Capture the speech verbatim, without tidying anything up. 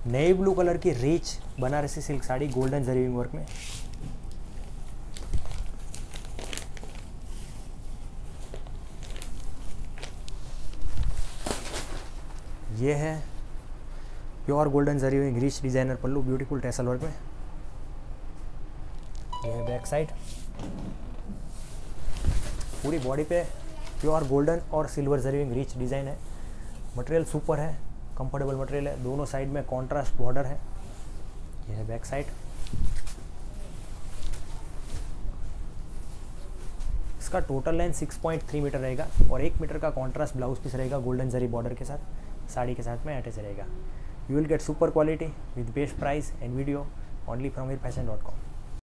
Navy blue colour की rich Banarasi silk sari golden zari work में। ये है pure golden zari weaving rich designer pallu beautiful tassel work में। ये है बैक साइड, पूरी बॉडी पे प्योर गोल्डन और silver zari weaving rich design है। मटेरियल सुपर है, कंफर्टेबल मटेरियल है। दोनों साइड में कॉन्ट्रास्ट बॉर्डर है। ये है बैक साइड। इसका total length six point three metre रहेगा और एक मीटर का कॉन्ट्रास्ट ब्लाउज पीस रहेगा गोल्डन जरी बॉर्डर के साथ, साड़ी के साथ में अटैच रहेगा। You will get super quality with best price and video only from Veer fashion dot com.